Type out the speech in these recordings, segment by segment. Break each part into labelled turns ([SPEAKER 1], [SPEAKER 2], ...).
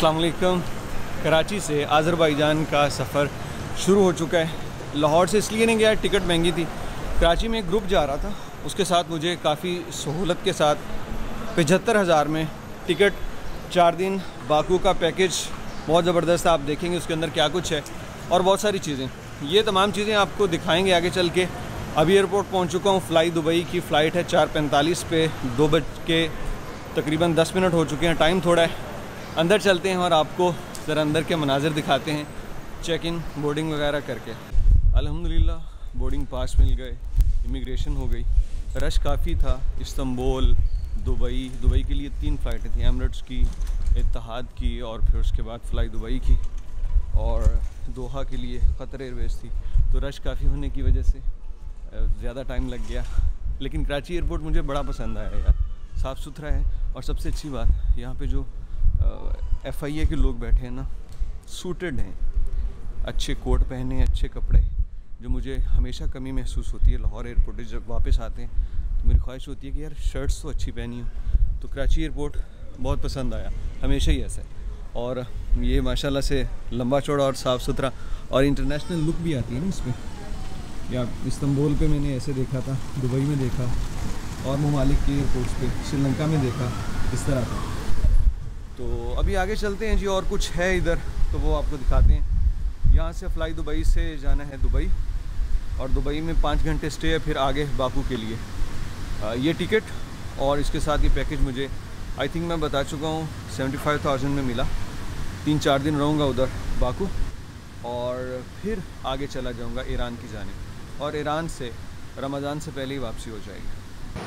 [SPEAKER 1] अस्सलाम वालेकुम। कराची से आज़रबाईजान का सफ़र शुरू हो चुका है। लाहौर से इसलिए नहीं गया, टिकट महंगी थी। कराची में एक ग्रुप जा रहा था, उसके साथ मुझे काफ़ी सहूलत के साथ 75,000 में टिकट 4 दिन बाकू का पैकेज बहुत ज़बरदस्त है। आप देखेंगे उसके अंदर क्या कुछ है और बहुत सारी चीज़ें, ये तमाम चीज़ें आपको दिखाएंगे आगे चल के। अभी एयरपोर्ट पहुंच चुका हूं। फ़्लाई दुबई की फ़्लाइट है 4:45 पे, 2 बज के तकरीबन 10 मिनट हो चुके हैं। टाइम थोड़ा है, अंदर चलते हैं और आपको ज़रा अंदर के मनाजिर दिखाते हैं चेक इन बोर्डिंग वगैरह करके। अल्हम्दुलिल्लाह बोर्डिंग पास मिल गए, इमिग्रेशन हो गई। रश काफ़ी था। इस्तांबुल, दुबई के लिए 3 फ़्लाइटें थी, एमिरेट्स की, इत्तेहाद की और फिर उसके बाद फ़्लाई दुबई की, और दोहा के लिए क़तर एयरवेज़ थी। तो रश काफ़ी होने की वजह से ज़्यादा टाइम लग गया, लेकिन कराची एयरपोर्ट मुझे बड़ा पसंद आया यार। साफ़ सुथरा है और सबसे अच्छी बात यहाँ पे जो FIA के लोग बैठे हैं ना, सूटेड हैं, अच्छे कोट पहने, अच्छे कपड़े, जो मुझे हमेशा कमी महसूस होती है लाहौर एयरपोर्ट से। जब वापस आते हैं तो मेरी ख्वाहिश होती है कि यार शर्ट्स तो अच्छी पहनी हो। तो कराची एयरपोर्ट बहुत पसंद आया, हमेशा ही ऐसा है। और ये माशाल्लाह से लंबा चौड़ा और साफ़ सुथरा, और इंटरनेशनल लुक भी आती है ना इसमें। या इस्तांबुल पे मैंने ऐसे देखा था, दुबई में देखा, और ममालिक के एयरपोर्ट्स पे, श्रीलंका में देखा इस तरह का। तो अभी आगे चलते हैं जी, और कुछ है इधर तो वो आपको दिखाते हैं। यहाँ से फ़्लाई दुबई से जाना है दुबई, और दुबई में 5 घंटे स्टे है, फिर आगे बाकू के लिए। ये टिकट और इसके साथ ये पैकेज मुझे आई थिंक मैं बता चुका हूँ 75,000 में मिला। 3-4 दिन रहूँगा उधर बाकू, और फिर आगे चला जाऊँगा ईरान की जानिब, और ईरान से रमज़ान से पहले ही वापसी हो जाएगी।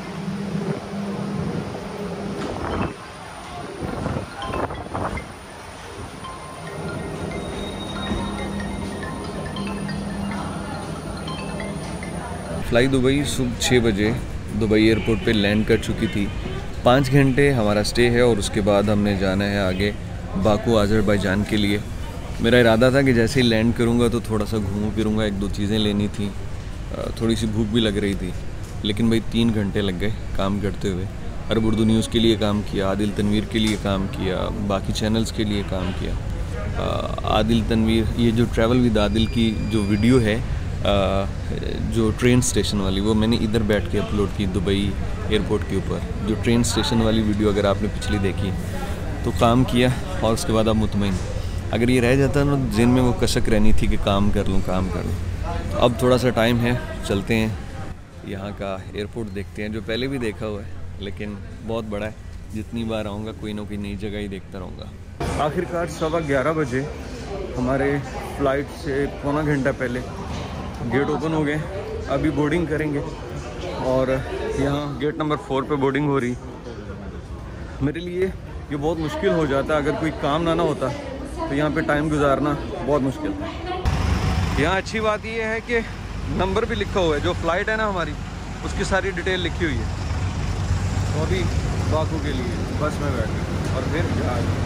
[SPEAKER 1] फ़्लाई दुबई सुबह 6 बजे दुबई एयरपोर्ट पे लैंड कर चुकी थी। 5 घंटे हमारा स्टे है, और उसके बाद हमने जाना है आगे बाकू आज़रबाईजान के लिए। मेरा इरादा था कि जैसे ही लैंड करूँगा तो थोड़ा सा घूमूँ फिरूँगा, 1-2 चीज़ें लेनी थी, थोड़ी सी भूख भी लग रही थी। लेकिन भाई 3 घंटे लग गए काम करते हुए। अरब उर्दू न्यूज़ के लिए काम किया, आदिल तनवीर के लिए काम किया, बाकी चैनल्स के लिए काम किया। आदिल तनवीर, ये जो ट्रैवल विद आदिल की जो वीडियो है जो ट्रेन स्टेशन वाली, वो मैंने इधर बैठ के अपलोड की दुबई एयरपोर्ट के ऊपर। जो ट्रेन स्टेशन वाली वीडियो अगर आपने पिछली देखी तो काम किया, और उसके बाद आप मुतमईन। अगर ये रह जाता ना जिन में वो कसक रहनी थी कि काम कर लूँ। तो अब थोड़ा सा टाइम है, चलते हैं यहाँ का एयरपोर्ट देखते हैं, जो पहले भी देखा हुआ है लेकिन बहुत बड़ा है। जितनी बार आऊँगा कोई ना कोई नई जगह ही देखता रहूँगा। आखिरकार 11:15 बजे हमारे फ़्लाइट से पौना घंटा पहले गेट ओपन हो गए। अभी बोर्डिंग करेंगे, और यहाँ गेट नंबर 4 पे बोर्डिंग हो रही। मेरे लिए ये बहुत मुश्किल हो जाता, अगर कोई काम ना होता तो यहाँ पे टाइम गुजारना बहुत मुश्किल था। यहाँ अच्छी बात ये है कि नंबर भी लिखा हुआ है, जो फ़्लाइट है ना हमारी, उसकी सारी डिटेल लिखी हुई है। तो अभी बाकू के लिए बस में बैठे और फिर जहाज़।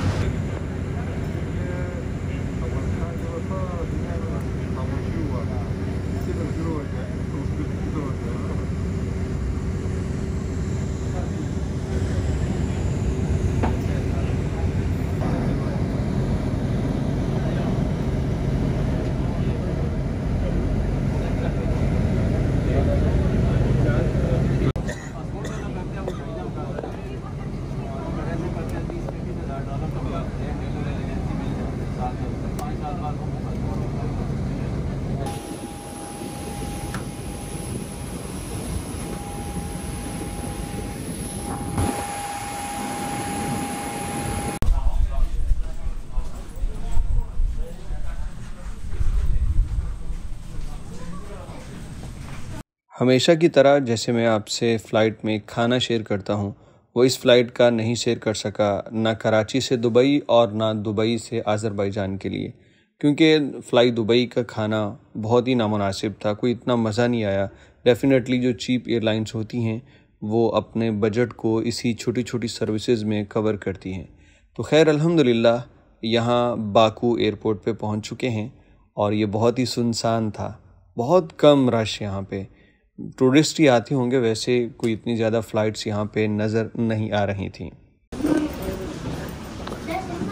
[SPEAKER 1] हमेशा की तरह जैसे मैं आपसे फ़्लाइट में खाना शेयर करता हूँ, वो इस फ़्लाइट का नहीं शेयर कर सका, ना कराची से दुबई और ना दुबई से आज़रबाईजान के लिए, क्योंकि फ़्लाई दुबई का खाना बहुत ही नामुनासिब था, कोई इतना मज़ा नहीं आया। डेफ़िनेटली जो चीप एयरलाइंस होती हैं वो अपने बजट को इसी छोटी छोटी सर्विसेज में कवर करती हैं। तो खैर अल्हम्दुलिल्लाह यहाँ बाकू एयरपोर्ट पे पहुँच चुके हैं, और ये बहुत ही सुनसान था, बहुत कम रश यहाँ पे। टूरिस्ट ही आते होंगे, वैसे कोई इतनी ज़्यादा फ़्लाइट्स यहाँ पे नज़र नहीं आ रही थी।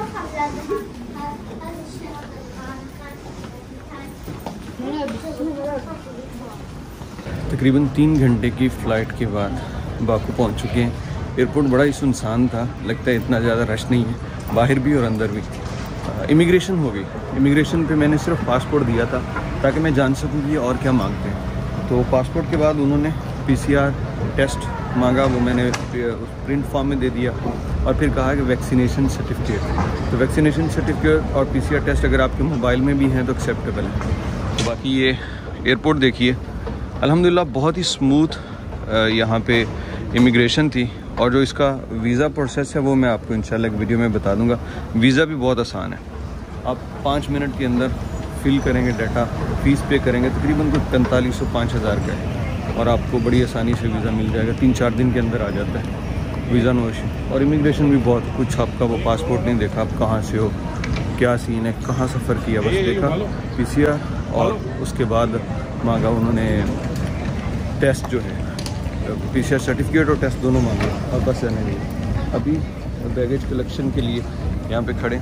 [SPEAKER 1] तकरीबन 3 घंटे की फ़्लाइट के बाद बाकू पहुंच चुके हैं। एयरपोर्ट बड़ा ही सुनसान था, लगता है इतना ज़्यादा रश नहीं है, बाहर भी और अंदर भी। इमिग्रेशन हो गई। इमिग्रेशन पे मैंने सिर्फ पासपोर्ट दिया था ताकि मैं जान सकूं कि और क्या मांगते हैं। तो पासपोर्ट के बाद उन्होंने PCR टेस्ट मांगा, वो मैंने प्रिंट फॉर्म में दे दिया और फिर कहा कि वैक्सीनेशन सर्टिफिकेट। तो वैक्सीनेशन सर्टिफिकेट और PCR टेस्ट अगर आपके मोबाइल में भी हैं तो एक्सेप्टेबल है। तो बाकी ये एयरपोर्ट देखिए, अल्हम्दुलिल्लाह बहुत ही स्मूथ यहाँ पे इमिग्रेशन थी। और जो इसका वीज़ा प्रोसेस है वो मैं आपको इंशाल्लाह एक वीडियो में बता दूंगा। वीज़ा भी बहुत आसान है, आप 5 मिनट के अंदर फिल करेंगे डाटा, फ़ीस पे करेंगे, तकरीबन कुछ 4500-5000 का है और आपको बड़ी आसानी से वीज़ा मिल जाएगा। 3-4 दिन के अंदर आ जाता है वीज़ा, नो इशू। और इमिग्रेशन भी बहुत कुछ, आपका वो पासपोर्ट नहीं देखा, आप कहाँ से हो, क्या सीन है, कहाँ सफ़र किया, बस देखा PCR और उसके बाद मांगा उन्होंने टेस्ट जो है, PCR सर्टिफिकेट और टेस्ट दोनों मांगे और बस रहने दिए। अभी बैगेज कलेक्शन के लिए यहाँ पे खड़े।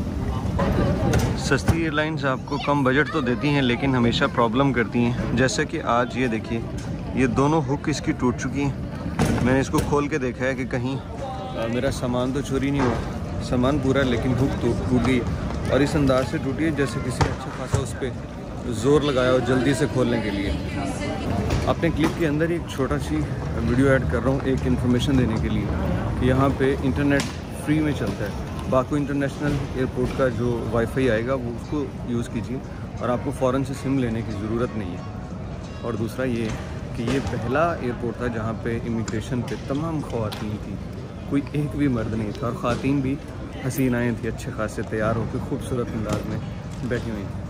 [SPEAKER 1] सस्ती एयरलाइंस आपको कम बजट तो देती हैं लेकिन हमेशा प्रॉब्लम करती हैं। जैसे कि आज ये देखिए, ये दोनों हुक इसकी टूट चुकी हैं। मैंने इसको खोल के देखा है कि कहीं मेरा सामान तो चोरी नहीं हुआ, सामान पूरा है लेकिन हुक टूट गई और इस अंदाज से टूटी है जैसे किसी ने अच्छा खासा उस पर ज़ोर लगाया हो जल्दी से खोलने के लिए। अपने क्लिप के अंदर एक छोटा सी वीडियो ऐड कर रहा हूँ एक इन्फॉर्मेशन देने के लिए कि यहाँ पे इंटरनेट फ्री में चलता है। बाकू इंटरनेशनल एयरपोर्ट का जो वाईफाई आएगा वो उसको यूज़ कीजिए और आपको फ़ौरन से सिम लेने की ज़रूरत नहीं है। और दूसरा ये कि ये पहला एयरपोर्ट था जहाँ पे इमिग्रेशन पे तमाम ख़वातीन थी, कोई एक भी मर्द नहीं था और ख़वातीन भी हसीनाएँ थी, अच्छे खासे तैयार होकर खूबसूरत अंदाज में बैठी हुई थी।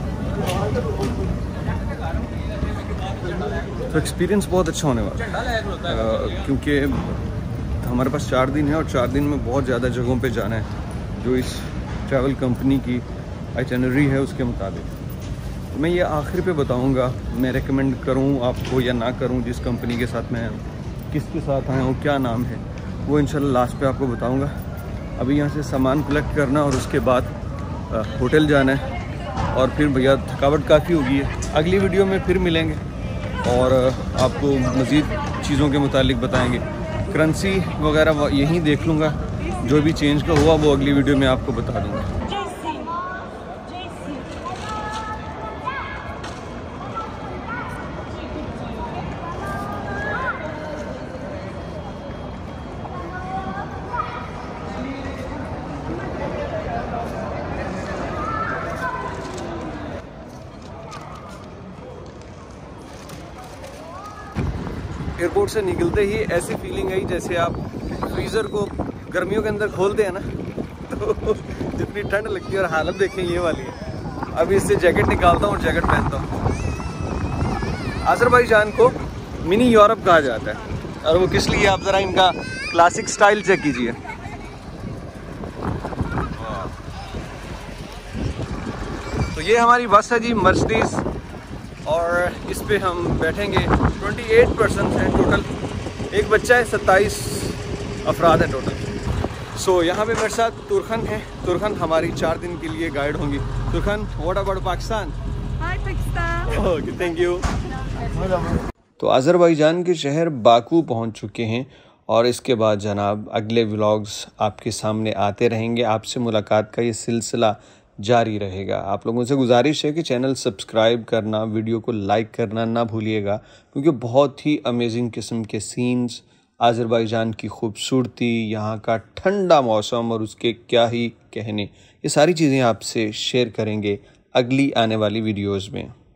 [SPEAKER 1] तो एक्सपीरियंस बहुत अच्छा होने वाला है क्योंकि हमारे पास 4 दिन है और 4 दिन में बहुत ज़्यादा जगहों पे जाना है जो इस ट्रैवल कंपनी की आइटिनरी है उसके मुताबिक। तो मैं ये आखिर पे बताऊंगा मैं रेकमेंड करूं आपको या ना करूं, जिस कंपनी के साथ मैं किसके साथ आया हूँ, क्या नाम है, वो इंशाल्लाह लास्ट पे आपको बताऊंगा। अभी यहाँ से सामान कलेक्ट करना और उसके बाद होटल जाना है और फिर भैया थकावट काफ़ी होगी है। अगली वीडियो में फिर मिलेंगे और आपको मज़ीद चीज़ों के मुतालिक बताएंगे। करेंसी वगैरह यहीं देख लूँगा, जो भी चेंज का हुआ वो अगली वीडियो में आपको बता दूँगा। एयरपोर्ट से निकलते ही ऐसी फीलिंग आई जैसे आप फ्रीज़र को गर्मियों के अंदर खोलते हैं ना तो जितनी ठंड लगती है और हालत देखें ये वाली है। अभी इससे जैकेट निकालता हूँ और जैकेट पहनता हूँ। अज़रबैजान को मिनी यूरोप कहा जाता है और वो किस लिए, आप ज़रा इनका क्लासिक स्टाइल चेक कीजिए। तो ये हमारी बस है जी, मर्सिडीज़, और इस पे हम बैठेंगे। 28 पर्सन है टोटल, एक बच्चा है, 27 अफराद है टोटल। सो यहाँ पे मेरे साथ तुरखन है। तुरखन हमारी 4 दिन के लिए गाइड होंगी। तुरखन, what about Pakistan?
[SPEAKER 2] Hi Pakistan.
[SPEAKER 1] Okay, thank you. तो अज़रबैजान के शहर बाकू पहुँच चुके हैं और इसके बाद जनाब अगले व्लॉग्स आपके सामने आते रहेंगे। आपसे मुलाकात का ये सिलसिला जारी रहेगा। आप लोगों से गुजारिश है कि चैनल सब्सक्राइब करना, वीडियो को लाइक करना ना भूलिएगा क्योंकि बहुत ही अमेजिंग किस्म के सीन्स, अज़रबैजान की खूबसूरती, यहाँ का ठंडा मौसम और उसके क्या ही कहने, ये सारी चीज़ें आपसे शेयर करेंगे अगली आने वाली वीडियोज़ में।